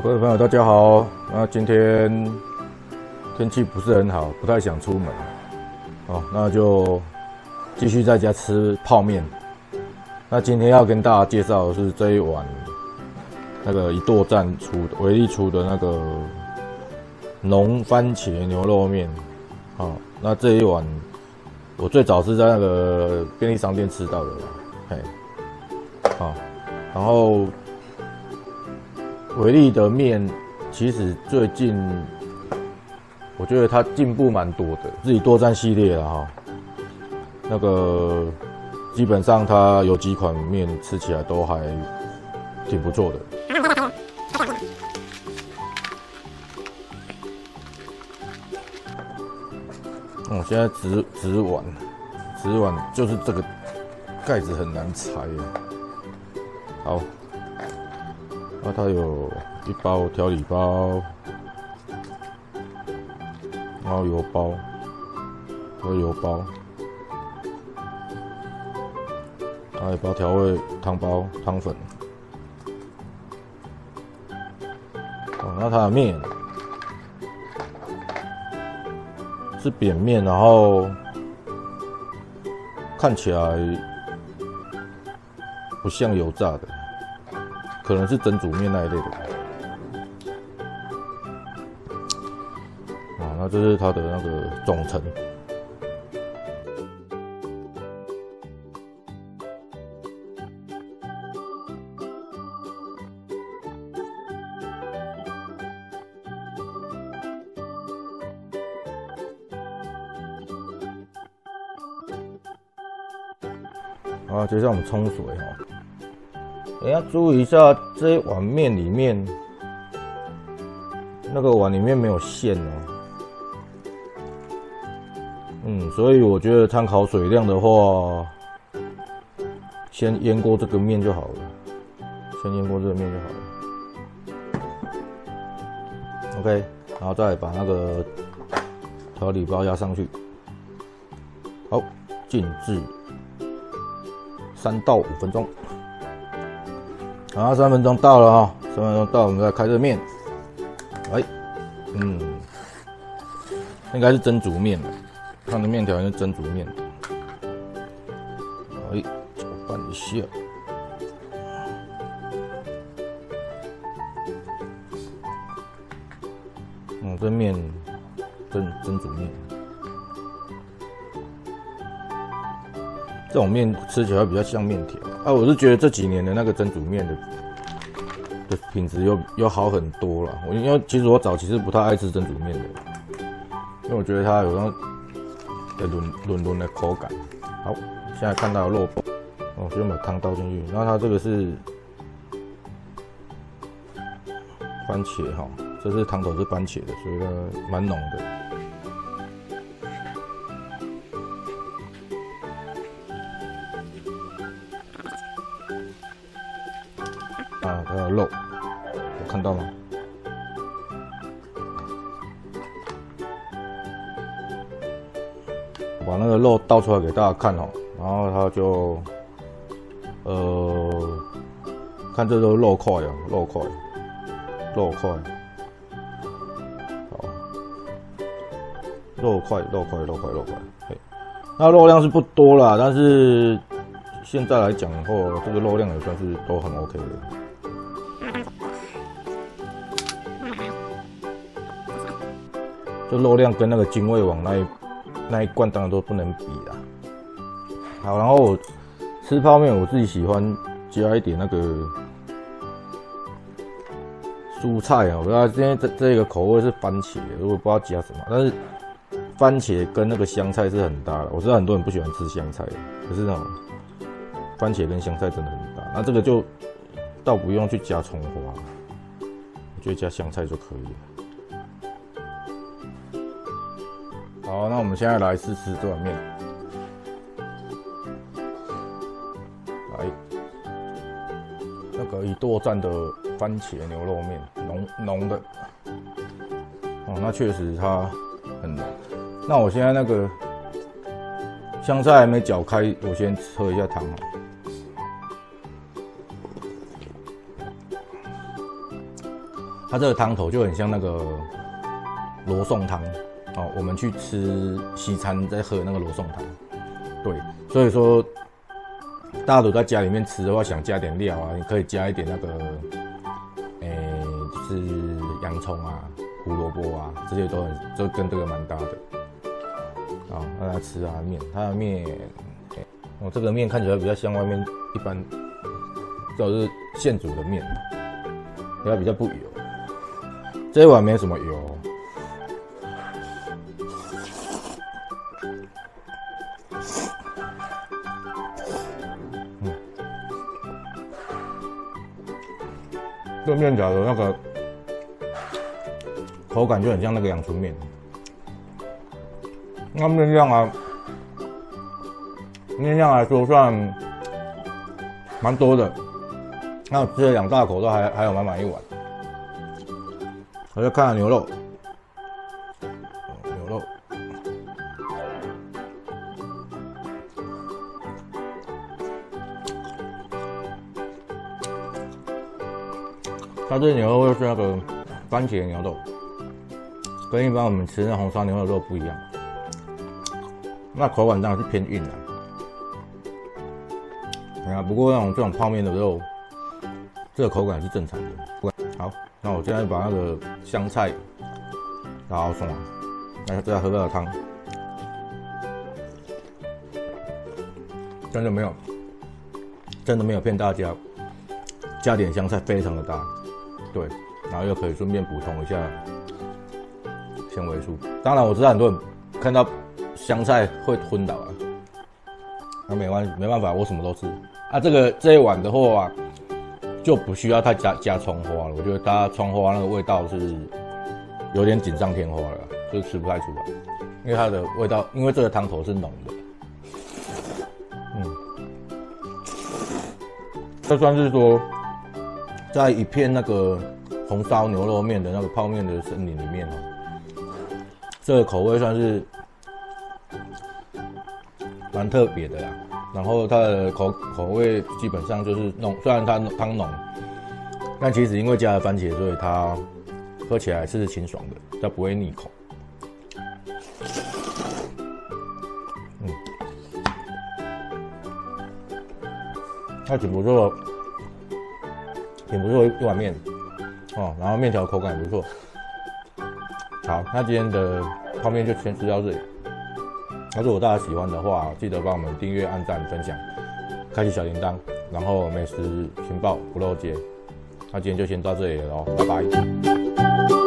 各位朋友，大家好。那今天天气不是很好，不太想出门，那就继续在家吃泡面。那今天要跟大家介绍的是这一碗那个一剁站出的维力出的那个浓番茄牛肉面。那这一碗我最早是在那个便利商店吃到的啦，然后维力的面其实最近我觉得它进步蛮多的，自己剁站系列啦哈，那个基本上它有几款面吃起来都还挺不错的。现在纸碗就是这个盖子很难拆耶。好，那它有一包调理包，然后油包和油包，还有一包调味汤包汤粉。那它的面是扁面，然后看起来不像油炸的，可能是蒸煮面那一类的。那这是它的那个总成。接下来我们冲水要注意一下这一碗面里面那个碗里面没有馅所以我觉得参考水量的话，先淹过这个面就好了，OK， 然后再把那个调理包压上去，好，静置3到5分钟。好，3分钟到了3分钟到，我们再开这面。应该是蒸煮面了，看的面条是蒸煮面。搅拌一下。这面蒸煮面。这种面吃起来比较像面条我是觉得这几年的那个蒸煮面的品质又好很多了。因为其实我早期是不太爱吃蒸煮面的，因为我觉得它有那种软的口感。好，现在看到肉包，先把汤倒进去，然后它这个是番茄这是汤头是番茄的，所以它蛮浓的。还有肉，有看到吗？我把那个肉倒出来给大家看然后它就看这都是肉块肉块，好，肉块，那肉量是不多啦，但是现在来讲的话，这个肉量也算是都很 OK 的。这肉量跟那个精卫网那一罐当然都不能比啦。好，然后我吃泡面，我自己喜欢加一点那个蔬菜我不知道今天这个口味是番茄，我不知道加什么，但是番茄跟那个香菜是很搭的。我知道很多人不喜欢吃香菜，可是那种番茄跟香菜真的很搭。那这个就倒不用去加葱花，我觉得加香菜就可以了。好，那我们现在来试吃这碗面。那个一剁站的番茄牛肉面，浓的。那确实它很浓。那我现在那个香菜还没搅开，我先喝一下汤它这个汤头就很像那个罗宋汤哦，我们去吃西餐在喝那个罗宋汤。对，所以说大家都在家里面吃的话，想加点料啊，你可以加一点那个，就是洋葱啊、胡萝卜啊，这些都跟这个蛮搭的。好，那来吃它的面，它的面，哦，这个面看起来比较像外面一般，就是现煮的面，它比较不油。这一碗没什么油。这面条的那个口感就很像那个阳春面。那面量啊，面量来说算蛮多的。那我吃了2大口都还有满满一碗。我就看了牛肉，牛肉，它这牛肉是那个番茄牛肉，跟一般我们吃那红烧牛肉不一样。那口感当然是偏硬的。不过这种泡面的肉，这个口感是正常的。好，那我现在把那个香菜然后送完，来再喝个汤。真的没有骗大家，加点香菜非常的搭，对，然后又可以顺便补充一下纤维素。当然我知道很多人看到香菜会昏倒啊，那没办法，我什么都吃啊。这一碗的话就不需要太加葱花了，我觉得它葱花那个味道是有点锦上添花了，就是吃不太出来，因为它的味道，因为这个汤头是浓的。这算是说，在一片那个红烧牛肉面的那个泡面的森林里面哦，这个口味算是蛮特别的啦。然后它的口味基本上就是浓，虽然它汤浓，但其实因为加了番茄，所以它喝起来是清爽的，它不会腻口。它挺不错一碗面哦，然后面条口感也不错。好，那今天的泡面就先吃到这里。如果大家喜欢的话，记得帮我们订阅、按赞、分享、开启小铃铛，然后美食情报不漏接。那今天就先到这里了哦，拜拜。